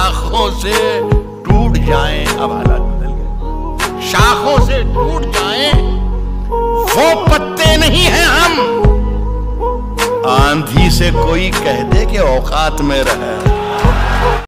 शाखों से टूट जाएं, अब हालात बदल गए, शाखों से टूट जाएं वो पत्ते नहीं हैं हम। आंधी से कोई कह दे कि औकात में रहे,